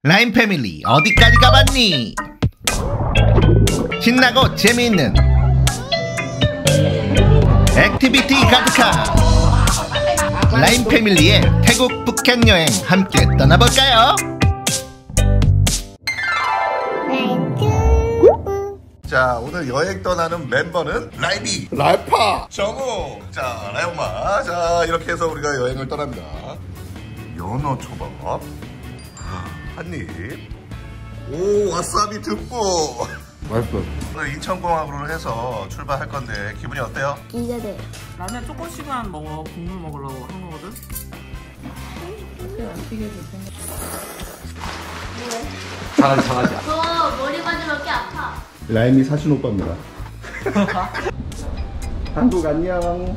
라임 패밀리 어디까지 가봤니? 신나고 재미있는 액티비티 가득한 라임 패밀리의 태국 푸켓 여행 함께 떠나볼까요? 자, 오늘 여행 떠나는 멤버는 라임이, 라이파, 정우, 자, 라임마. 자, 이렇게 해서 우리가 여행을 떠납니다. 연어 초밥 한입. 오, 와사비 듬뿍. 맛있어. 오늘 인천공항으로 해서 출발할 건데 기분이 어때요? 기대돼. 라면 조금씩만 먹어. 국물 먹으려고 한 거거든. 안 튀게 줄 생각. 잘하지. 저 머리 맞으면 꽤 아파. 라임이 사신 오빠입니다. 한국 안녕.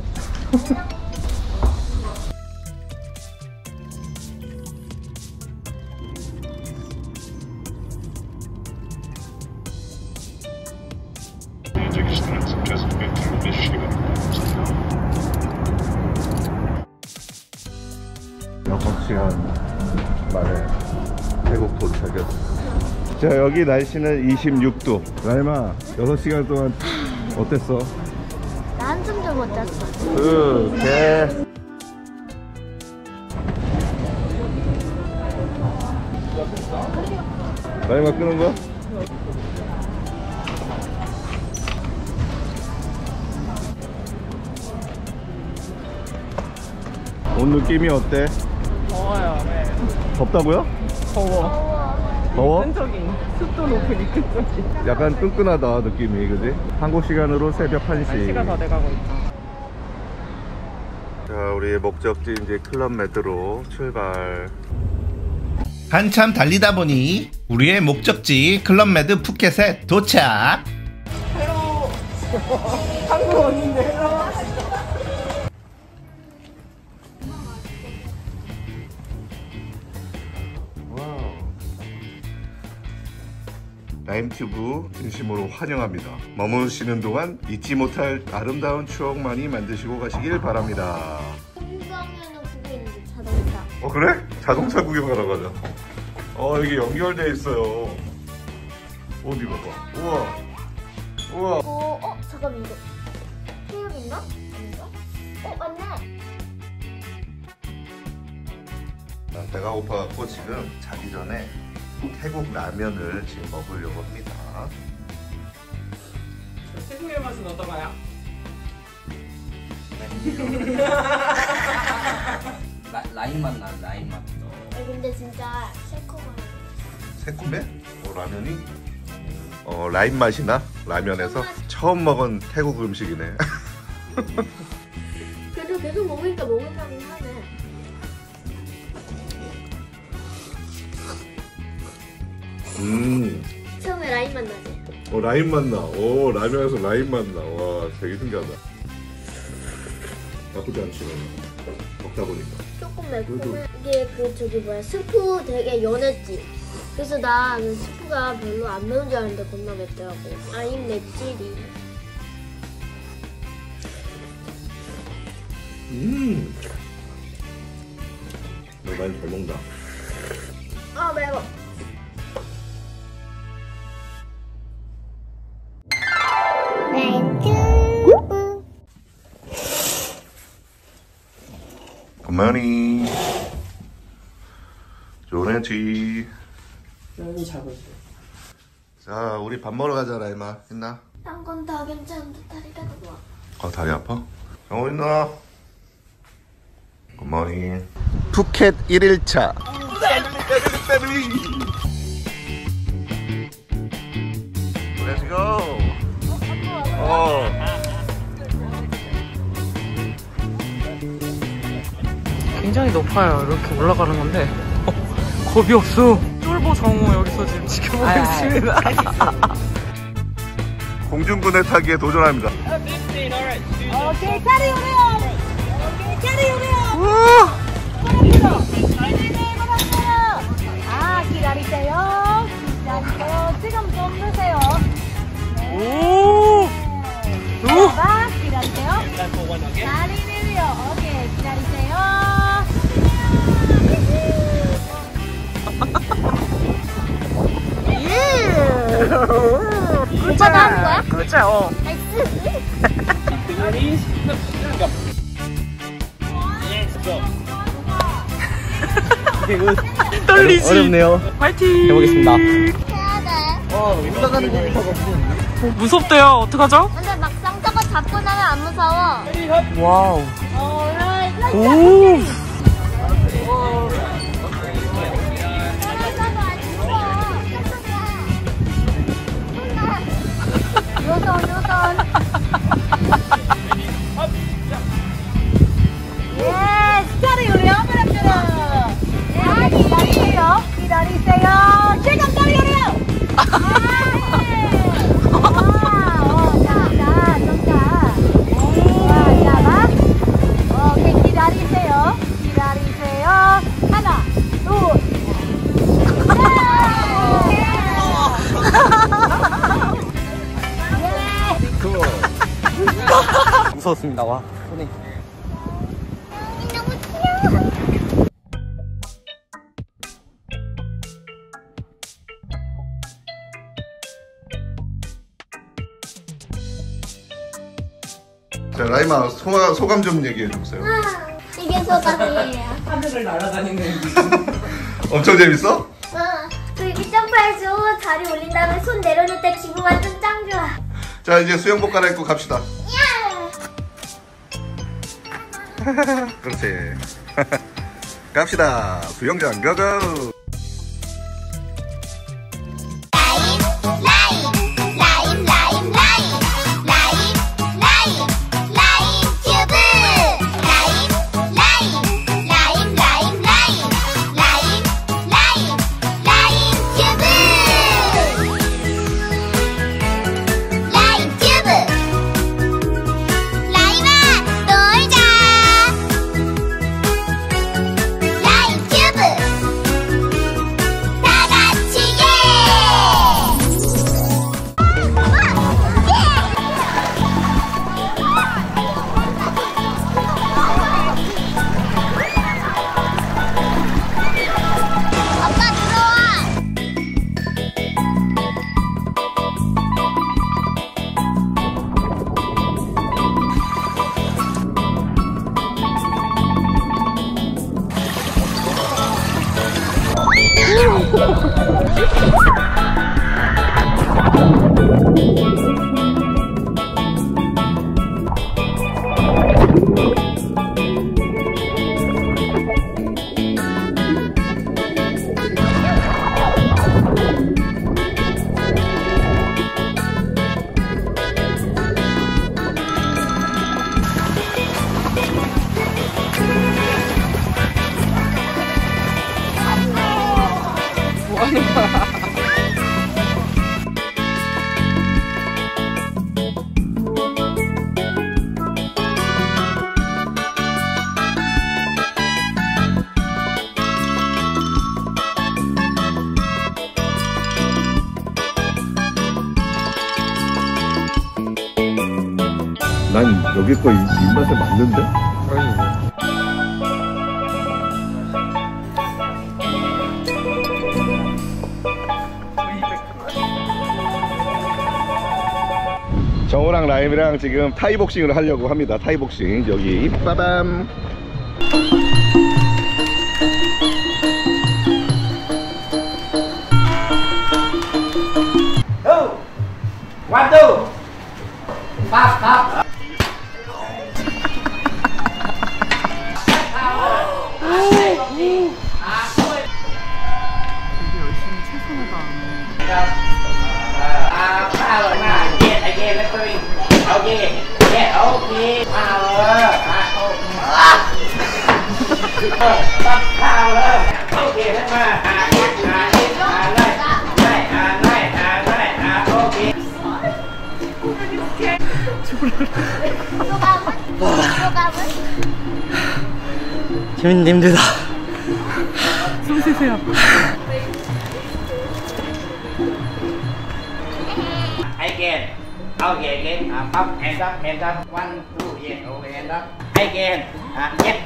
시간 만에 태국 도착했어. 자, 여기 날씨는 26도. 라임아, 6시간 동안 어땠어? 나 한숨도 못 잤어. 오케이. 라임아 끄는 거? 옷 느낌이 어때? 더워요. 네. 덥다고요? 더워. 더워? 끈적이. 습도 높으니 끈적이. 약간 끈끈하다 느낌이, 그지? 한국 시간으로 새벽 1시. 1시가 다 돼가고 있다. 자, 우리의 목적지 이제 클럽 메드로 출발. 한참 달리다 보니 우리의 목적지 클럽 메드 푸켓에 도착. 헬로. 한국 왔는데 헬로. 라임튜브 진심으로 환영합니다. 머무시는 동안 잊지 못할 아름다운 추억 많이 만드시고 가시길 바랍니다. 풍경에는 그게 있는데 자동차. 그래? 자동차 구경하러 가자. 여기 연결돼 있어요. 어디 봐봐. 우와. 우와. 잠깐만, 이거 태엽인가? 아닌가? 맞네. 배가 고파갖고 지금 자기 전에 태국 라면을 지금 먹으려고 합니다. 태국의 맛은 어떤가요? 라임 맛 나, 라임 맛. 근데 진짜 새콤하네. 새콤해? 라면이? 라임 맛이 나? 라면에서? 처음 먹은 태국 음식이네. 그래도 계속 먹으니까 먹을만은 하네. 처음에 라임 맛 나지? 라임 맛 나. 라면에서 라임 맛 나. 와, 되게 신기하다. 나쁘지 않지, 먹다 보니까. 조금 매콤해. 이게 스프 되게 연했지? 그래서 나 스프가 별로 안 매운 줄 알았는데 겁나 맵더라고. 라임 맵찔이. 너 라임 잘 먹는다. 매워. 굿모닝. 좋은 해지. 여기 자고 있어. 자, 우리 밥 먹으러 가자, 라임아. 있나? 딴 건 다 괜찮은데 다리가 너무 다리 아파? 정우 있나? 굿모닝. 푸켓 1일차. Let's go. 굉장히 높아요. 이렇게 올라가는 건데 겁이 없어. 쫄보 정우 여기서 지금 지켜보고 있습니다. 공중분해 타기에 도전합니다. 오케이, 차리 오래요. 오케이, 차리 오래요. 기다리세요. 기다리세요. 지금 좀 드세요. 오! 기다리세요. 다리 내려. 오케이, 기다리세요. 오빠도 하는 거야? 그죠? 떨리지? 어렵네요. 화이팅! 해보겠습니다. 해야 돼. 올라가는 거 무섭대요. 어떡하죠? 근데 막상 저거 잡고 나면 안 무서워. 와우. 오. 오. 요선. 예, 스타를 요리하면 예, 기다리세요. 지금 떨려요. 오케이, 기다리세요. 하나, 둘. 무서웠습니다. 와, 손이. 너무 귀여워. 자, 라임아 소감 좀 얘기해 주세요. 이게 소감이에요. 하늘을 날아다니는. 엄청 재밌어? 이렇게 점프해서 다리 올린 다음에 손 내려놓을 때 기분 완전 짱 좋아. 자, 이제 수영복 갈아입고 갑시다. 그렇지. 갑시다. 수영장 고고. 난 여기 거 입맛에 맞는데? 정우랑 라임이랑 지금 타이복싱을 하려고 합니다. 타이복싱 여기 빠밤. 완두. 밥. 되게 열심히 최선을 다하네. 재밌는데 힘들다. 숨 쉬세요. Again. Okay. Up, hand up. 1, 2, yeah. Okay, hand up. Again. Yes.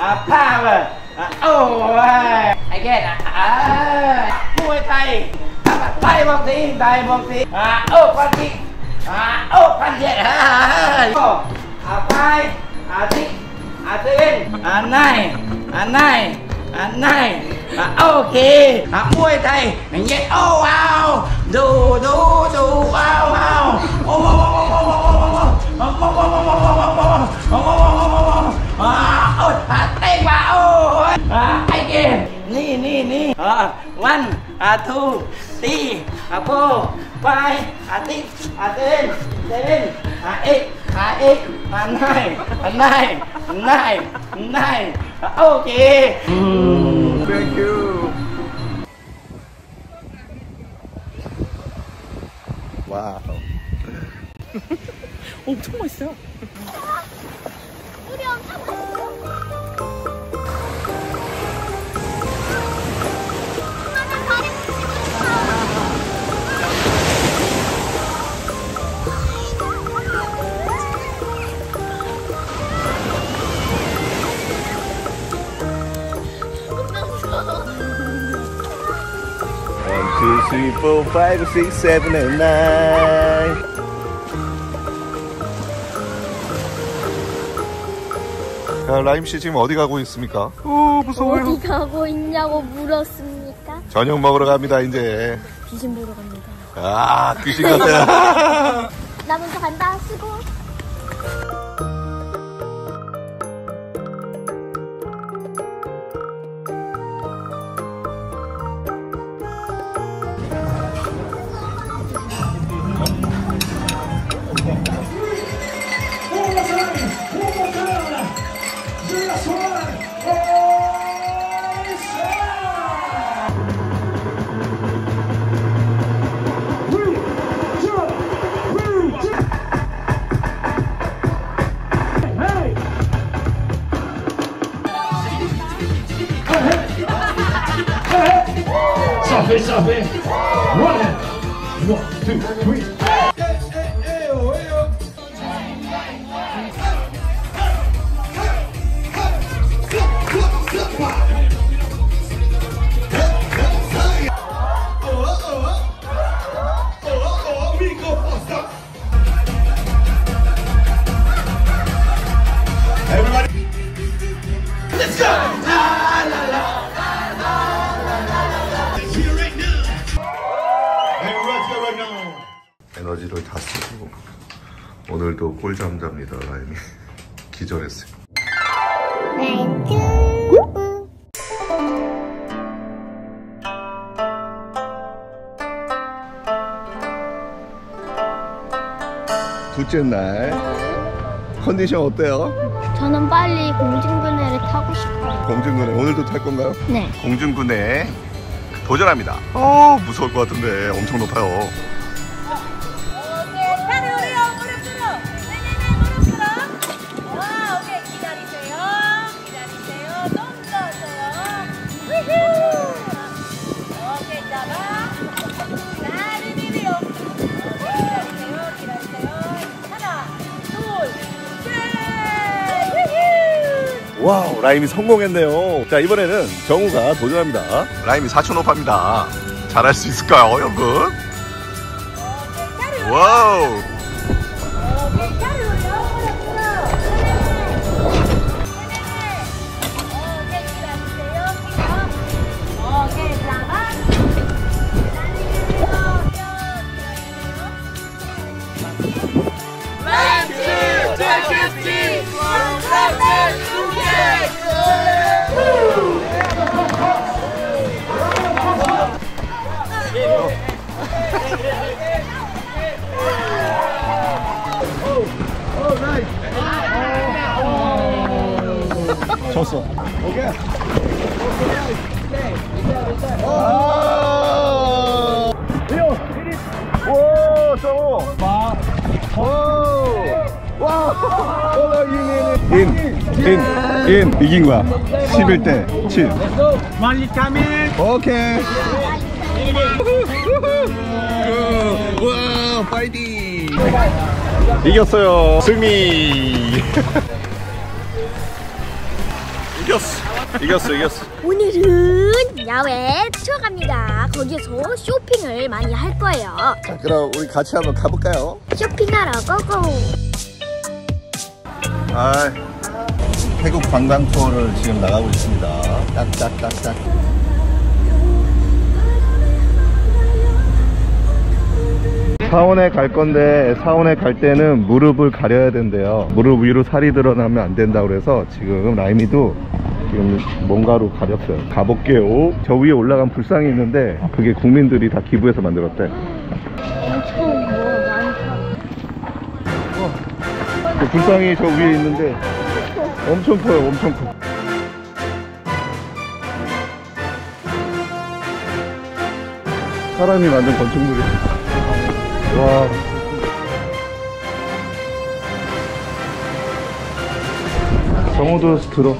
Power. Oh. Again. Muay Thai. tay một tí, tay một tí. Ô con chị. Ô con chị. Tay, tí, tên. Này, này, này. Ok. Môi thầy. Nhẹ. Oh wow. Đủ, đủ, đủ. Wow, wow. Ôi, tay vào. Anh kìa. Ni, ni, ni. One, two, three, four, five, six, seven, eight, nine. Okay. Thank you. 와우. 엄청 맛있어요. 우리 엄청 엄마는 다리 붙이고 싶어. 1, 2, 3, 4, 5, 6, 7, 8, 9. 자, 라임 씨 지금 어디 가고 있습니까? 오, 무서워요. 어디 가고 있냐고 물었습니까? 저녁 먹으러 갑니다, 이제. 귀신 보러 갑니다. 아, 귀신 같아. 나 먼저 간다. 수고. Stop it. Run it. 1, 2, 3. Everybody, let's go. 에너지를 다 쓰고 오늘도 꿀잠 잡니다. 라임이 기절했어요. 둘째 날 컨디션 어때요? 저는 빨리 공중근해를 타고 싶어요. 공중근해 오늘도 탈 건가요? 네. 공중근해 도전합니다. 무서울 것 같은데 엄청 높아요. 와우, 라임이 성공했네요. 자, 이번에는 정우가 도전합니다. 라임이 4,500입니다. 잘할 수 있을까요, 여러분? 와우. 졌어. 오케이. 오, 정우. 인 이긴 거야. 11대 7. Money coming. 오케이. 와, 파이팅. 이겼어요. 승리. 이겼어. 이겼어. 오늘은 야외 투어 갑니다. 거기서 쇼핑을 많이 할 거예요. 자, 그럼 우리 같이 한번 가볼까요? 쇼핑하러 고고. 태국 관광 투어를 지금 나가고 있습니다. 짝짝짝짝. 사원에 갈 건데 사원에 갈 때는 무릎을 가려야 된대요. 무릎 위로 살이 드러나면 안 된다고 그래서 지금 라임이도 지금 뭔가로 가렸어요. 가볼게요. 저 위에 올라간 불상이 있는데 그게 국민들이 다 기부해서 만들었대. 엄청 많다. 그 불상이 저 위에 있는데 엄청 커요. 엄청 커. 사람이 만든 건축물이야. 와. 정우도 들어.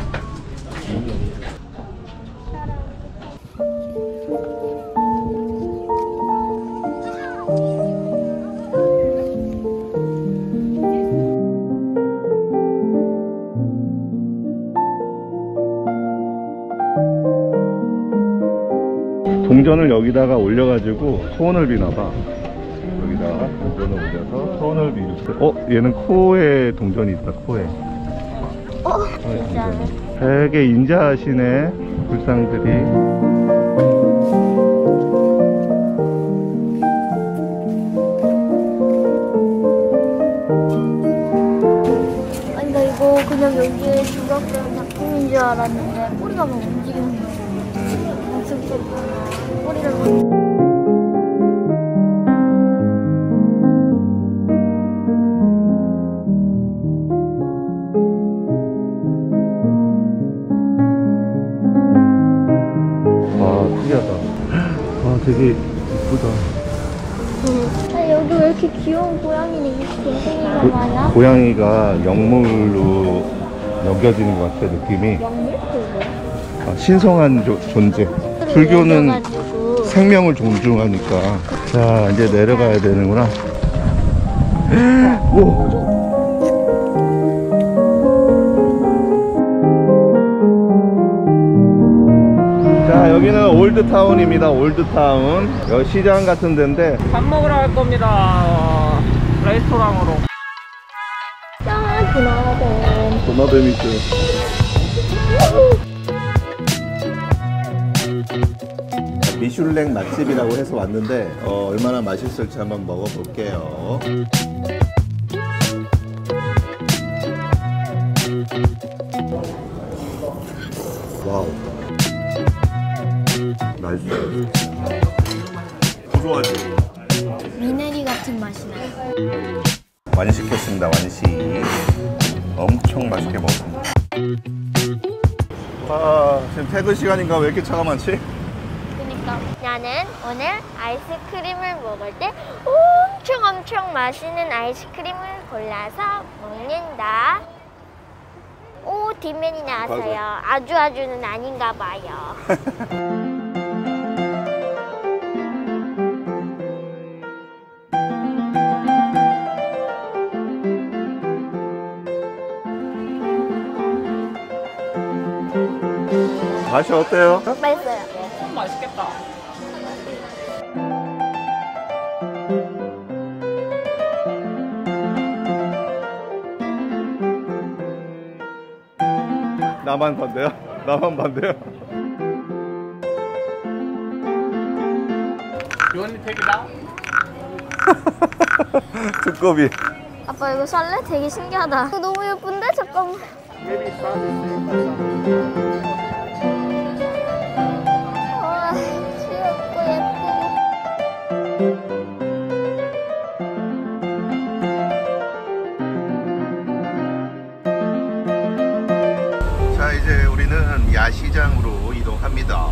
동전을 여기다가 올려가지고 소원을 비나봐. 여기다가 동전을 올려서 소원을 비우세요. 얘는 코에 동전이 있다. 코에. 진짜. 되게 인자하시네 불상들이. 아니 나 이거 그냥 여기에 조각된 작품인 줄 알았는데 꼬리가 막 움직이는 거야. 꼬리를 막. 되게 이쁘다. 여기 왜 이렇게 귀여운 고양이는 이렇게 댕댕이가 많아? 고양이가 영물로 여겨지는 것 같아. 느낌이. 영물? 신성한 존재. 불교는 생명을 존중하니까. 자, 이제 내려가야 되는구나. 오. 자, 여기는 올드타운입니다. 올드타운. 여기 시장 같은 데인데 밥 먹으러 갈 겁니다. 레스토랑으로. 짠! 도나뱀. 도마뱀 있죠. 미슐랭 맛집이라고 해서 왔는데 얼마나 맛있을지 한번 먹어볼게요. 와우. 맛있어요. 부러워지. 미네리 같은 맛이 나요. 많이 시켰습니다. 완시. 엄청 맛있게 먹었습니다. 지금 퇴근 시간인가 왜 이렇게 차가 많지? 그러니까 나는 오늘 아이스크림을 먹을 때 엄청 맛있는 아이스크림을 골라서 먹는다. 오, 뒷면이 나왔어요. 아주는 아닌가 봐요. 맛이 어때요? 맛있어요. 맛있겠다. 나만 반대요? 나만 반대요? You want to take it out? 두꺼비. 아빠 이거 살래? 되게 신기하다. 이거 너무 예쁜데? 잠깐만. 와, 귀엽고 예쁘고. 자, 이제 우리는 야시장으로 이동합니다.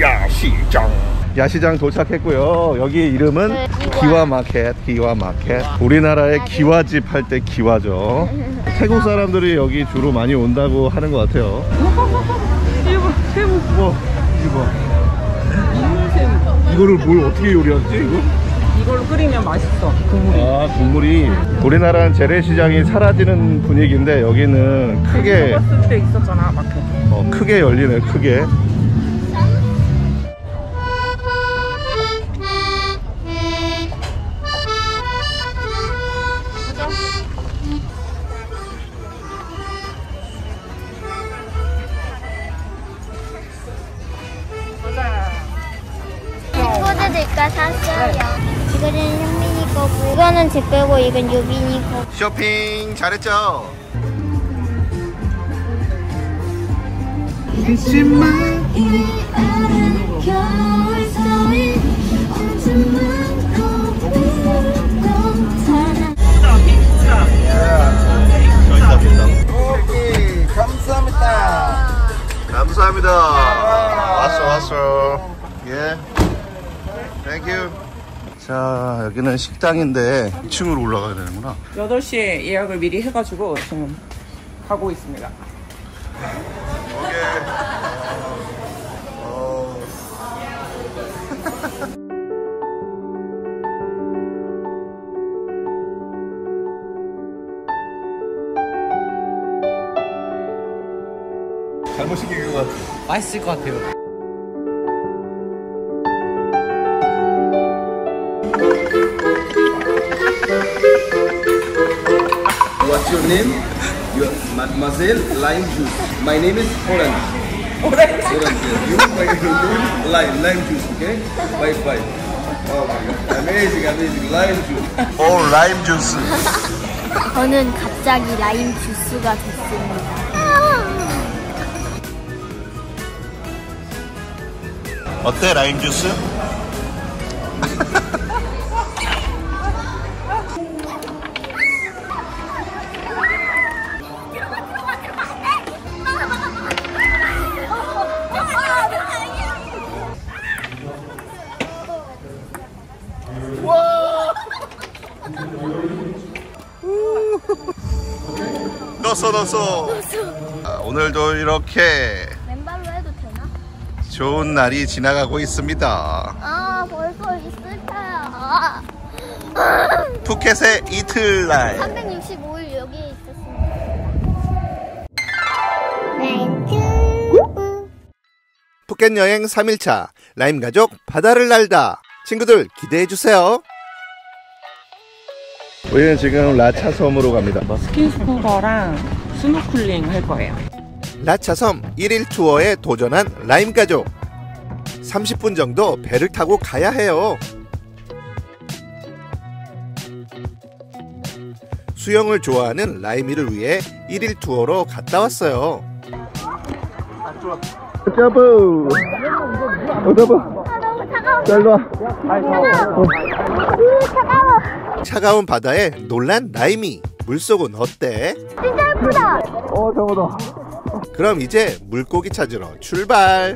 야시장 도착했고요. 여기 이름은 네, 기와마켓. 기와마켓. 우리나라의 기와집 할 때 기와죠. 태국 사람들이 여기 주로 많이 온다고 하는 것 같아요. 이거 새우. 이거 있는 새우. 이거를 뭘 어떻게 요리하지? 이거? 이걸로 끓이면 맛있어, 국물이. 아, 국물이. 우리나라는 재래시장이 사라지는 분위기인데 여기는 크게 먹었을 때 있었잖아, 마켓. 크게 열리네, 크게. 친구들과 샀어요. 이거는 현민이 거고, 이거는 제 거고, 이건 유빈이 거고. 쇼핑 잘했죠? 오케이, 감사합니다. 감사합니다. 왔어. 예. 땡큐. 자, 여기는 식당인데 2층으로 올라가야 되는구나. 8시에 예약을 미리 해가지고 지금 가고 있습니다. 오케이. 잘못 시킨 것 같아. 맛있을 것 같아요. What's your name? You Mademoiselle Lime Juice. My name is Orange. Orange. Yeah. You, my name Lime Juice. Okay. Bye. Oh my God. Amazing. Lime Juice. 오, 라임 주스. 저는 갑자기 라임 주스가 됐습니다. 어때, 라임 주스? 넣었어. 오늘도 이렇게 맨발로 해도 되나? 좋은 날이 지나가고 있습니다. 아, 벌써 있을까요? 푸켓의 이틀날. 365일 여기에 있었습니다. 푸켓 여행 3일차 라임 가족 바다를 날다. 친구들 기대해주세요. 우리는 지금 라차섬으로 갑니다. 스킨스쿠버랑 스노클링 할 거예요. 라차섬 1일 투어에 도전한 라임 가족. 30분 정도 배를 타고 가야 해요. 수영을 좋아하는 라임이를 위해 1일 투어로 갔다 왔어요. 여보, 잘와. 차가운 바다에 놀란 라임이. 물속은 어때? 진짜 예쁘다. 저거다. 그럼 이제 물고기 찾으러 출발.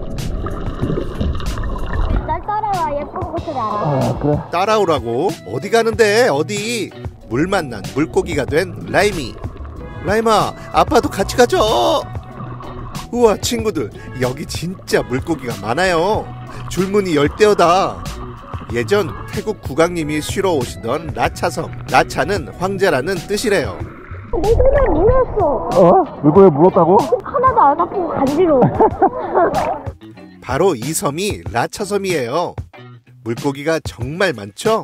날 따라와. 예쁜 곳을 알아. 그래. 따라오라고? 어디 가는데? 어디? 물 만난 물고기가 된 라임이. 라임아, 아빠도 같이 가죠. 우와, 친구들, 여기 진짜 물고기가 많아요. 줄무늬 열대어다. 예전 태국 국왕님이 쉬러 오시던 라차섬. 라차는 황제라는 뜻이래요. 내 손에 물었어. 물고기 물었다고? 하나도 안 아프고 간지러워. 바로 이 섬이 라차섬이에요. 물고기가 정말 많죠?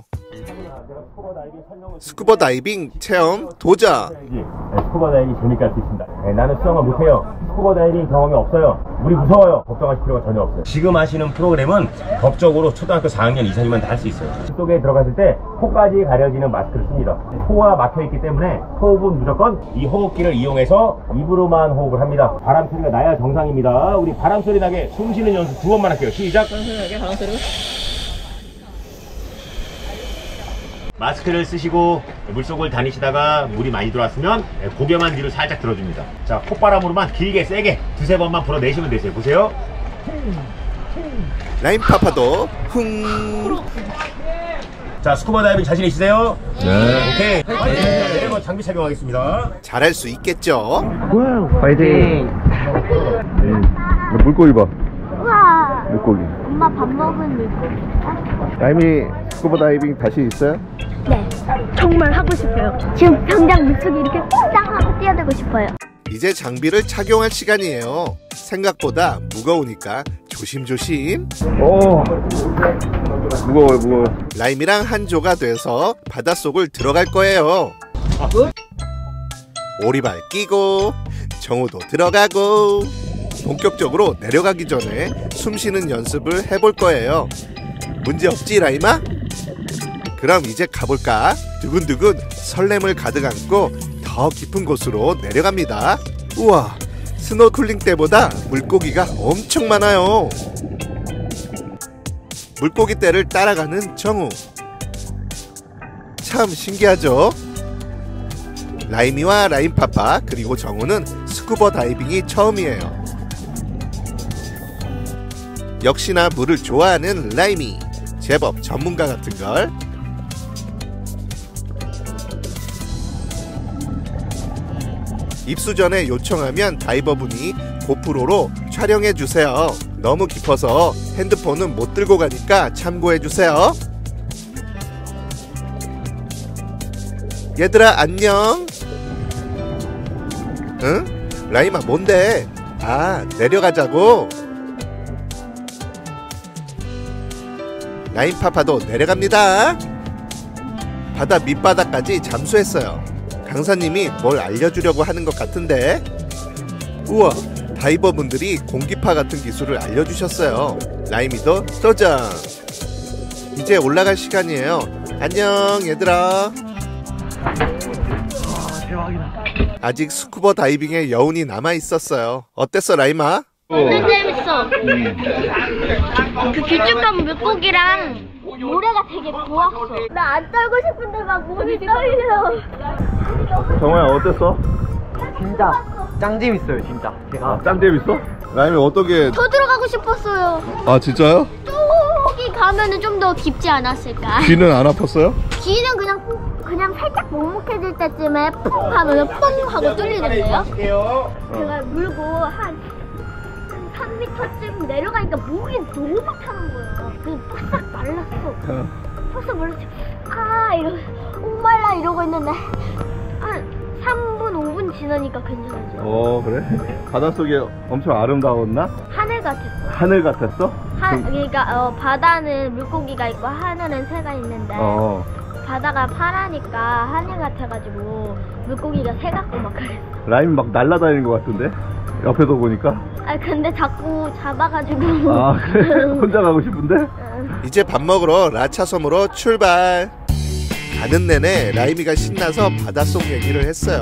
스쿠버 다이빙 체험 도전. 스쿠버 다이빙 재밌게 할 수 있습니다. 나는 수영을 못해요. 스쿠버 다이빙 경험이 없어요. 물이 무서워요. 걱정하실 필요가 전혀 없어요. 지금 하시는 프로그램은 법적으로 초등학교 4학년 이상이면 다 할 수 있어요. 속에 들어갔을 때 코까지 가려지는 마스크를 씁니다. 코가 막혀있기 때문에 호흡은 무조건 이 호흡기를 이용해서 입으로만 호흡을 합니다. 바람 소리가 나야 정상입니다. 우리 바람 소리 나게 숨 쉬는 연습 2번만 할게요. 시작. 바람 소리가? 마스크를 쓰시고 물속을 다니시다가 물이 많이 들어왔으면 고개만 뒤로 살짝 들어줍니다. 자, 콧바람으로만 길게 세게 2-3번만 불어내시면 되세요. 보세요. 라임 파파도 흥. 자, 스쿠버 다이빙 자신 있으세요? 네. 오케이. 그리고 장비 착용하겠습니다. 잘할 수 있겠죠? 파이팅! 물고기 봐. 우와. 물고기. 엄마 밥 먹은 물고기. 라임이 스쿠버 다이빙 다시 있어요? 네, 정말 하고 싶어요. 지금 당장 물속에 이렇게 딱 하고 뛰어들고 싶어요. 이제 장비를 착용할 시간이에요. 생각보다 무거우니까 조심조심. 오, 무거워요. 라임이랑 한조가 돼서 바닷속을 들어갈 거예요. 오리발 끼고 정우도 들어가고 본격적으로 내려가기 전에 숨쉬는 연습을 해볼 거예요. 문제 없지 라임아? 그럼 이제 가볼까? 두근두근 설렘을 가득 안고 더 깊은 곳으로 내려갑니다. 우와, 스노클링 때보다 물고기가 엄청 많아요. 물고기 떼를 따라가는 정우. 참 신기하죠? 라임이와 라임파파 그리고 정우는 스쿠버 다이빙이 처음이에요. 역시나 물을 좋아하는 라임이 제법 전문가 같은걸. 입수 전에 요청하면 다이버분이 고프로로 촬영해주세요. 너무 깊어서 핸드폰은 못 들고 가니까 참고해주세요. 얘들아 안녕. 응? 라임아 뭔데? 아, 내려가자고? 라임파파도 내려갑니다. 바다 밑바닥까지 잠수했어요. 강사님이 뭘 알려주려고 하는 것 같은데. 우와, 다이버분들이 공기파 같은 기술을 알려주셨어요. 라임이도 도전. 이제 올라갈 시간이에요. 안녕 얘들아. 대박이다. 아직 스쿠버 다이빙의 여운이 남아있었어요. 어땠어 라임아? 완전 재밌어. 그 길쭉한 물고기랑 모래가 되게 좋았어. 나 안 떨고 싶은데 막 몸이 떨려. 정우야 어땠어? 진짜 짱 재밌어요 진짜. 제가 짱 재밌어? 라임이 어떻게? 더 들어가고 싶었어요. 아 진짜요? 저기 가면은 좀 더 깊지 않았을까? 귀는 안 아팠어요? 귀는 그냥 살짝 먹먹해질 때쯤에 퐁 하면 뽕 하고 뚫리는데요. 제가 물고 한 3m쯤 내려가니까 목이 너무 타는 거예요. 그래서 바싹 말랐어. 바싹 말랐어. 아 이러고 목말라 이러고 있는데 한 3분 5분 지나니까 괜찮아져요. 그래? 바닷속이 엄청 아름다웠나? 하늘 같았어. 하늘 같았어? 그러니까 바다는 물고기가 있고 하늘은 새가 있는데 바다가 파라니까 하늘 같아가지고 물고기가 새 같고 막 그랬어. 라임이 막 날아다니는 것 같은데? 옆에서 보니까? 아 근데 자꾸 잡아가지고. 아 그래? 혼자 가고 싶은데? 이제 밥 먹으러 라차섬으로 출발. 가는 내내 라임이가 신나서 바닷속 얘기를 했어요.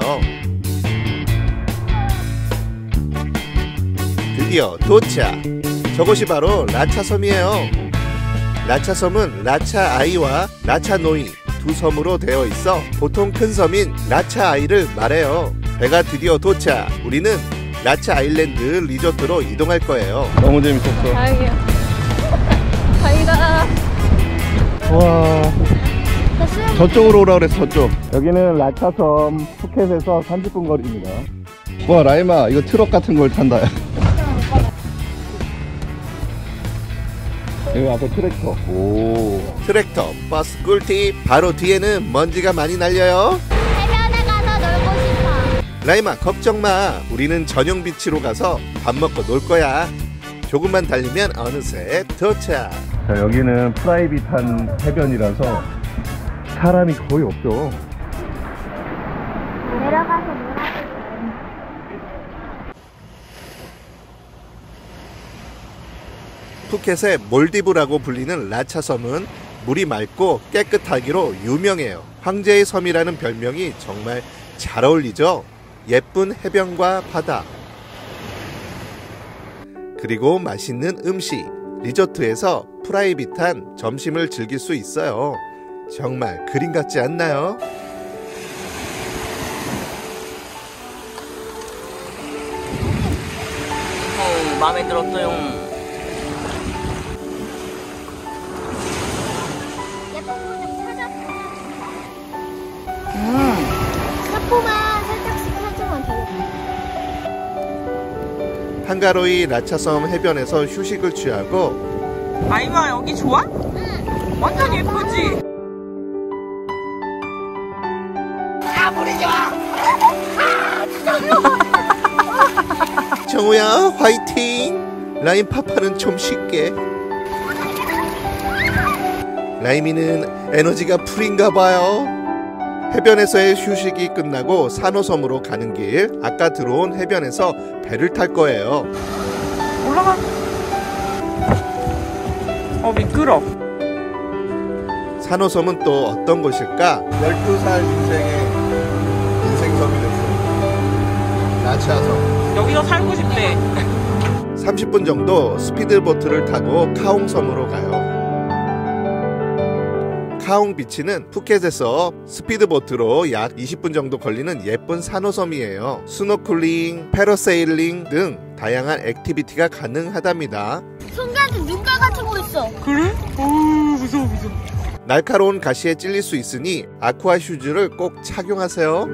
드디어 도착. 저곳이 바로 라차섬이에요. 라차섬은 라차아이와 라차노이 두 섬으로 되어 있어 보통 큰 섬인 라차아이를 말해요. 배가 드디어 도착. 우리는 라차 아일랜드 리조트로 이동할 거예요. 너무 재밌었어. 다행이야. 다행이다. 와, 저쪽으로 오라 그랬어. 저쪽. 여기는 라차섬 푸켓에서 30분 거리입니다. 와 라임아 이거 트럭 같은 걸 탄다. 여기 앞에 트랙터. 오, 트랙터 버스 꿀팁. 바로 뒤에는 먼지가 많이 날려요. 해변에 가서 놀고 싶어. 라임아 걱정마. 우리는 전용 비치로 가서 밥 먹고 놀 거야. 조금만 달리면 어느새 도착. 자, 여기는 프라이빗한 해변이라서 사람이 거의 없죠. 내려가서 놀아줄게. 푸켓의 몰디브라고 불리는 라차섬은 물이 맑고 깨끗하기로 유명해요. 황제의 섬이라는 별명이 정말 잘 어울리죠. 예쁜 해변과 바다, 그리고 맛있는 음식. 리조트에서 프라이빗한 점심을 즐길 수 있어요. 정말 그림 같지 않나요? 마음에 들었어요. 사포만 살짝씩 해주면 되겠다. 한가로이 라차섬 해변에서 휴식을 취하고 아이마 여기 좋아? 응. 완전 예쁘지? 정우야 화이팅. 라임 파파는 좀 쉽게. 라임이는 에너지가 풀인가봐요. 해변에서의 휴식이 끝나고 산호섬으로 가는 길, 아까 들어온 해변에서 배를 탈 거예요. 올라가. 미끄러. 산호섬은 또 어떤 곳일까? 12살 인생의 인생섬이 됐어요. 나치아섬. 여기서 살고 싶대. 30분 정도 스피드보트를 타고 카옹섬으로 가요. 카옹 비치는 푸켓에서 스피드보트로 약 20분 정도 걸리는 예쁜 산호섬이에요. 스노클링, 패러세일링 등 다양한 액티비티가 가능하답니다. 순간에 눈깔 같은 거 있어. 그래? 무서워. 날카로운 가시에 찔릴 수 있으니 아쿠아 슈즈를 꼭 착용하세요.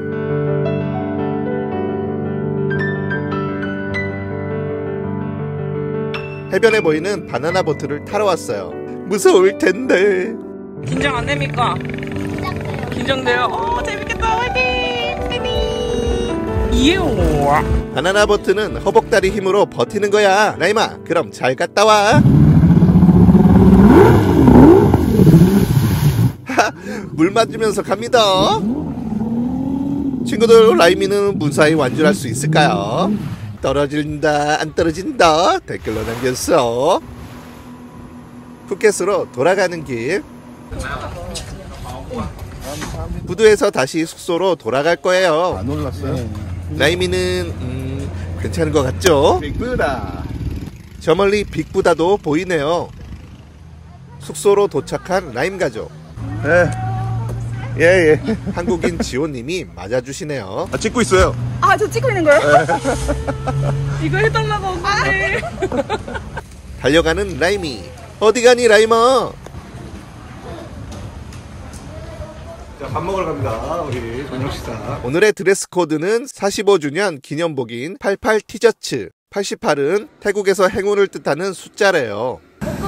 해변에 보이는 바나나 보트를 타러 왔어요. 무서울 텐데. 긴장 안 됩니까? 긴장돼요. 재밌겠다. 화이팅! 이에요. 바나나 보트는 허벅다리 힘으로 버티는 거야. 라임아, 그럼 잘 갔다 와. 물 맞으면서 갑니다. 친구들, 라임이는 무사히 완주할 수 있을까요? 떨어진다 안 떨어진다 댓글로 남겼어. 푸켓으로 돌아가는 길. 부두에서 다시 숙소로 돌아갈 거예요. 안 올랐어요? 라임이는 괜찮은 것 같죠? 빅부다. 저 멀리 빅부다도 보이네요. 숙소로 도착한 라임 가족. 예. 한국인 지호님이 맞아주시네요. 찍고 있어요. 저 찍고 있는 거예요? 이거 해달라고 언니. 달려가는 라임이. 어디 가니 라임아? 자, 밥 먹으러 갑니다. 우리 저녁 식사. 오늘의 드레스 코드는 45주년 기념복인 88 티셔츠. 88은 태국에서 행운을 뜻하는 숫자래요.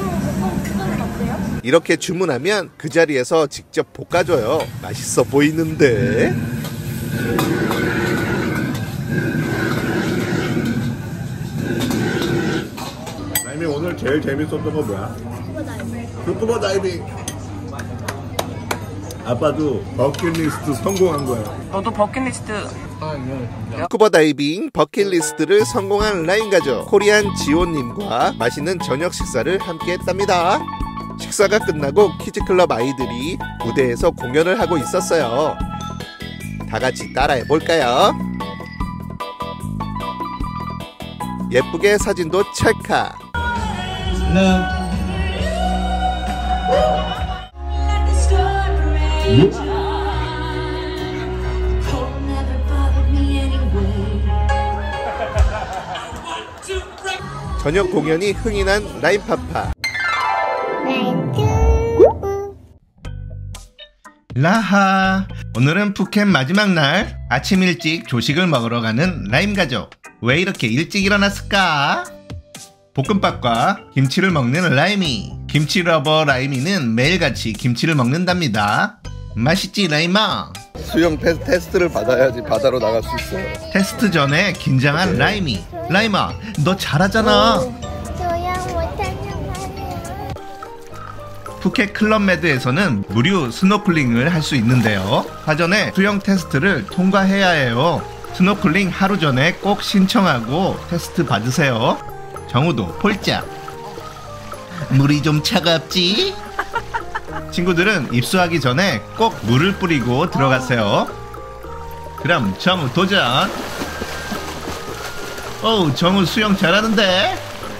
이렇게 주문하면 그 자리에서 직접 볶아줘요. 맛있어 보이는데. 라임이 오늘 제일 재밌었던 거 뭐야? 스쿠버 다이빙. 아빠도 버킷리스트 성공한 거야. 너도 버킷리스트. 스쿠버 다이빙 버킷리스트를 성공한 라임 가족 코리안 지호님과 맛있는 저녁 식사를 함께 했답니다. 식사가 끝나고 키즈클럽 아이들이 무대에서 공연을 하고 있었어요. 다 같이 따라해 볼까요? 예쁘게 사진도 찰칵. 저녁 공연이 흥이 난 라임파파. 라하, 오늘은 푸켓 마지막 날. 아침 일찍 조식을 먹으러 가는 라임 가족. 왜 이렇게 일찍 일어났을까? 볶음밥과 김치를 먹는 라임이. 김치 러버 라임이는 매일같이 김치를 먹는답니다. 맛있지 라임아? 수영 테스트를 받아야지 바다로 나갈 수 있어요. 테스트 전에 긴장한 라임이. 라임아, 너 잘하잖아. 푸켓 클럽메드에서는 무료 스노클링을 할 수 있는데요. 사전에 수영 테스트를 통과해야 해요. 스노클링 하루 전에 꼭 신청하고 테스트 받으세요. 정우도 폴짝. 물이 좀 차갑지? 친구들은 입수하기 전에 꼭 물을 뿌리고 들어가세요. 그럼 정우 도전. 어우, 정우 수영 잘하는데?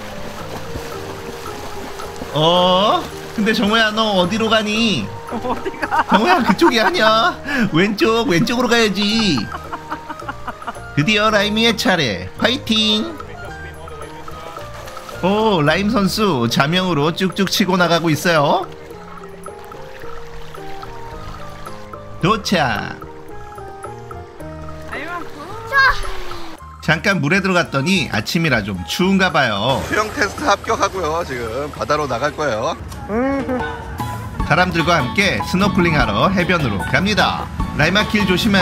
근데 정우야, 너 어디로 가니? 어디가? 정우야, 그쪽이 아니야. 왼쪽으로 가야지. 드디어 라임이의 차례. 화이팅! 오, 라임 선수 자명으로 쭉쭉 치고 나가고 있어요. 도착. 잠깐 물에 들어갔더니 아침이라 좀 추운가 봐요. 수영 테스트 합격하고요. 지금 바다로 나갈 거예요. 사람들과 함께 스노클링하러 해변으로 갑니다. 라이마 길 조심해.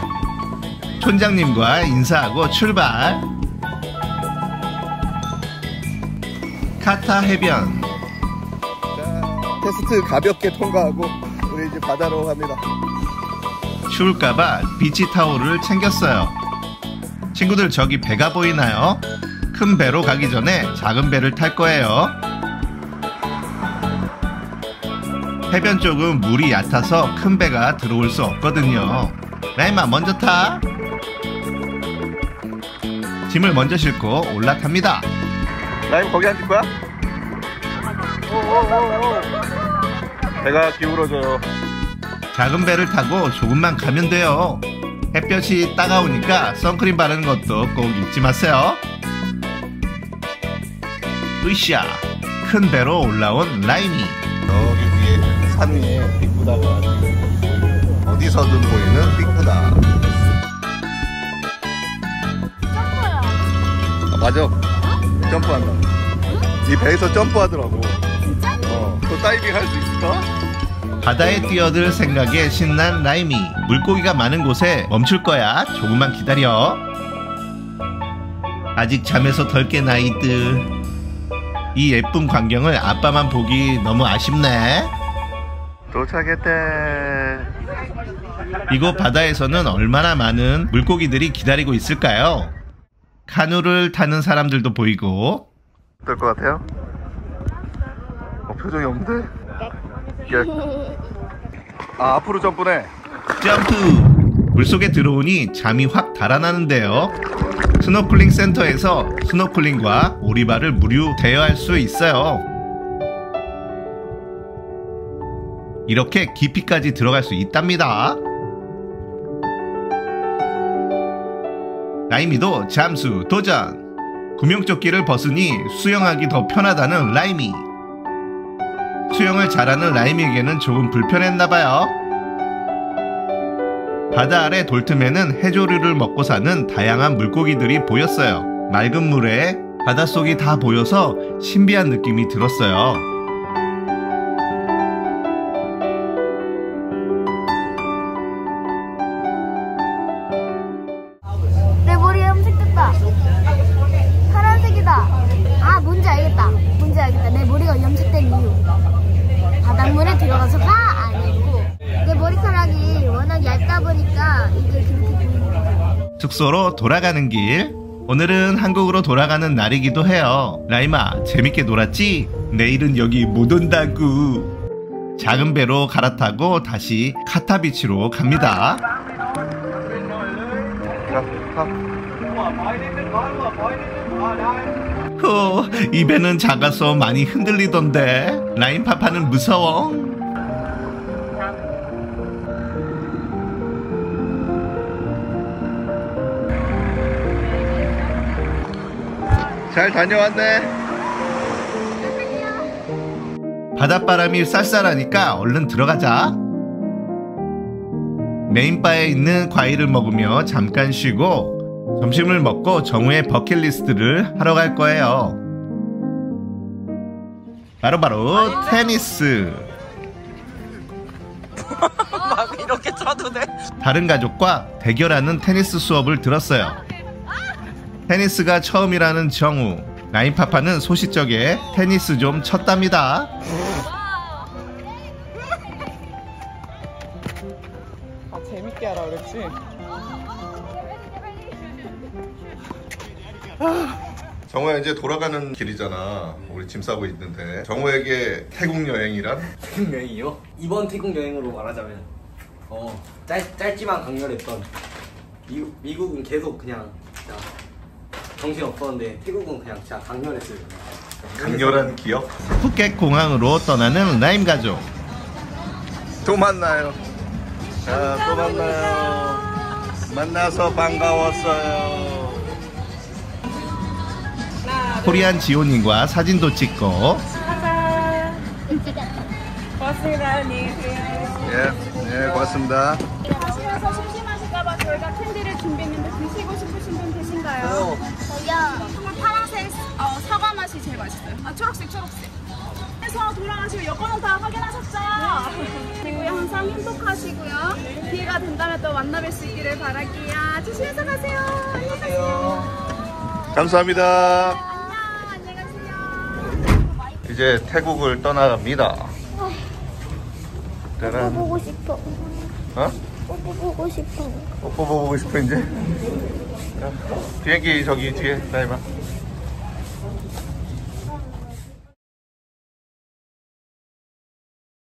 촌장님과 인사하고 출발. 카타 해변. 자, 테스트 가볍게 통과하고 우리 이제 바다로 갑니다. 추울까봐 비치 타올을 챙겼어요. 친구들 저기 배가 보이나요? 큰 배로 가기 전에 작은 배를 탈 거예요. 해변 쪽은 물이 얕아서 큰 배가 들어올 수 없거든요. 라이마 먼저 타. 짐을 먼저 싣고 올라탑니다. 라임 거기 앉을 거야? 배가 기울어져요. 작은 배를 타고 조금만 가면 돼요. 햇볕이 따가우니까 선크림 바르는 것도 꼭 잊지 마세요. 으쌰! 큰 배로 올라온 라임이. 여기 위에 산 위에 빅부다가 어디서든 보이는 빅부다. 점프야. 아, 맞아. 점프한다. 이 배에서 점프하더라고. 진짜? 또 다이빙 할 수 있을까? 바다에 뛰어들 생각에 신난 라임이. 물고기가 많은 곳에 멈출 거야. 조금만 기다려. 아직 잠에서 덜 깬 아이들. 이 예쁜 광경을 아빠만 보기 너무 아쉽네. 도착했대. 이곳 바다에서는 얼마나 많은 물고기들이 기다리고 있을까요? 카누를 타는 사람들도 보이고. 어떨 것 같아요? 표정이 없는데? 아, 앞으로 점프네. 점프! 물속에 들어오니 잠이 확 달아나는데요. 스노클링 센터에서 스노클링과 오리발을 무료 대여할 수 있어요. 이렇게 깊이까지 들어갈 수 있답니다. 라이미도 잠수 도전! 구명조끼를 벗으니 수영하기 더 편하다는 라이미. 수영을 잘하는 라이미에게는 조금 불편했나봐요. 바다 아래 돌틈에는 해조류를 먹고 사는 다양한 물고기들이 보였어요. 맑은 물에 바닷속이 다 보여서 신비한 느낌이 들었어요. 내 머리 염색됐다. 파란색이다. 아, 뭔지 알겠다. 내 머리가 염색된 이유. 바닷물에 들어가서가 아니고 내 머리카락이 워낙 얇다 보니까 이게 그렇게 보이는 거야. 숙소로 돌아가는 길. 오늘은 한국으로 돌아가는 날이기도 해요. 라이마 재밌게 놀았지? 내일은 여기 못 온다고. 작은 배로 갈아타고 다시 카타비치로 갑니다. 이 배는 작아서 많이 흔들리던데. 라임 파파는 무서워. 잘 다녀왔네. 바닷바람이 쌀쌀하니까 얼른 들어가자. 메인바에 있는 과일을 먹으며 잠깐 쉬고 점심을 먹고 정우의 버킷리스트를 하러 갈 거예요. 바로 테니스. 막 이렇게 쳐도 돼? 다른 가족과 대결하는 테니스 수업을 들었어요. 테니스가 처음이라는 정우. 라임파파는 소시적에 테니스 좀 쳤답니다. 아, 재밌게 하라 그랬지? 정우야, 이제 돌아가는 길이잖아. 우리 짐 싸고 있는데 정우에게 태국 여행이란? 태국 여행이요? 이번 태국 여행으로 말하자면 짧지만 강렬했던 미국은 계속 그냥 진짜 정신 없었는데 태국은 그냥 진짜 강렬했어요. 강렬한 기억? 푸켓 공항으로 떠나는 라임 가족. 또 만나요. 자, 또 만나요. 만나서 반가웠어요. 코리안 지호님과 사진도 찍고. 고맙습니다. 안녕히 계세요. 예, 고맙습니다. 하시면서 심심하실까봐 저희가 캔디를 준비했는데 드시고 싶으신 분 계신가요? 저요. 정말 파란색 사과 맛이 제일 맛있어요. 아, 초록색. 해서 돌아가시고 여권은 다 확인하셨나요? 수고하셨죠? 그리고 항상 행복하시고요. 기회가 된다면 또 만나뵐 수 있기를 바랄게요. 조심해서 가세요. 안녕히 가세요. 감사합니다. 안녕, 안녕히 가세요. 이제 태국을 떠나갑니다. 뽀뽀 보고 싶어. 어? 뽀뽀 보고 싶어. 뽀뽀 보고 싶어 이제. 자, 비행기 저기 뒤에 나이봐.